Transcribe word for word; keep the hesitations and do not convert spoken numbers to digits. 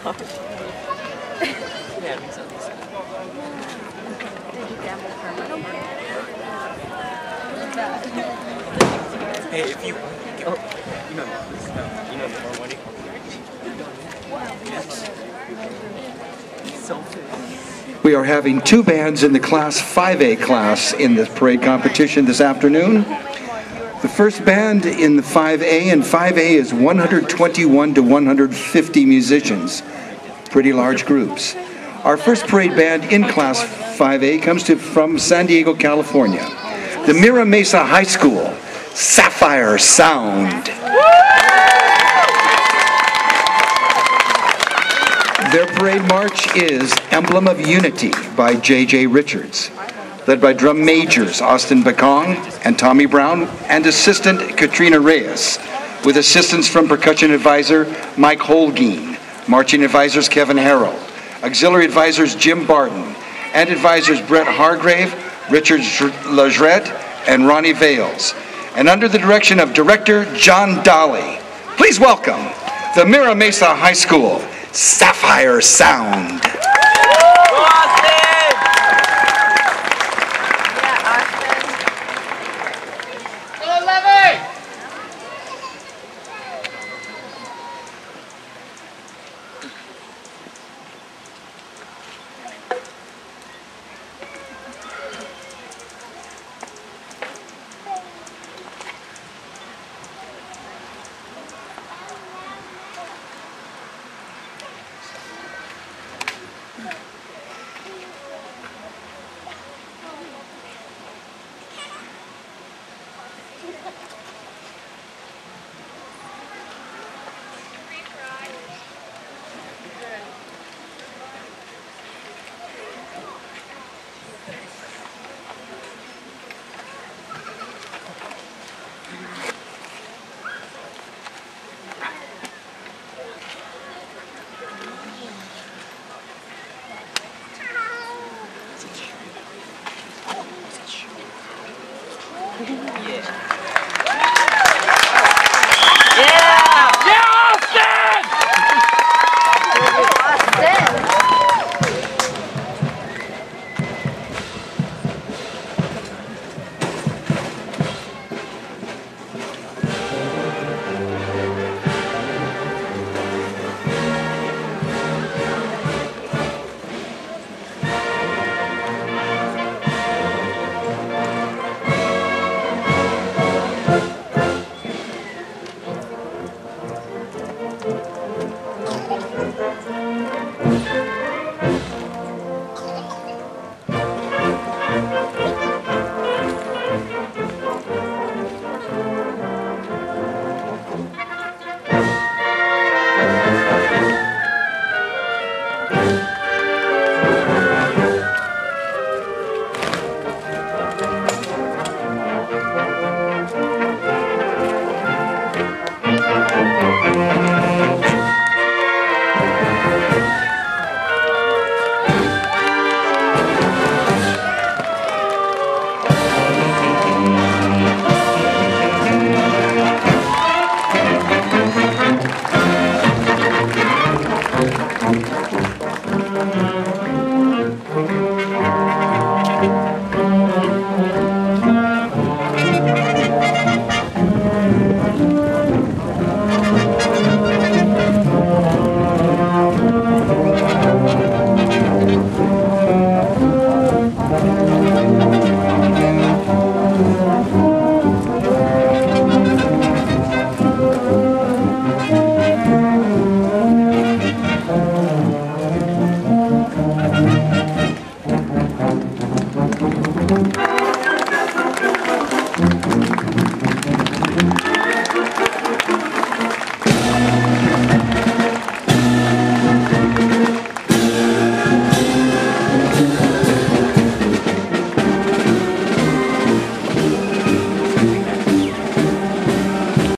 sorry. Yeah, I so. Did you gamble for money? Hey, if you, oh, you know, you know, the more money. We are having two bands in the Class five A class in this parade competition this afternoon. The first band in the five A, and five A is one hundred twenty-one to one hundred fifty musicians, pretty large groups. Our first parade band in Class five A comes to from San Diego, California. The Mira Mesa High School, Sapphire Sound. Their parade march is Emblem of Unity by J J Richards, led by drum majors Austin Bacong and Tommy Brown, and assistant Katrina Reyes, with assistance from percussion advisor Mike Holguin, marching advisors Kevin Harrell, auxiliary advisors Jim Barton, and advisors Brett Hargrave, Richard Lajerette, and Ronnie Vales, and under the direction of director John Dolly. Please welcome the Mira Mesa High School Sapphire Sound. Yeah.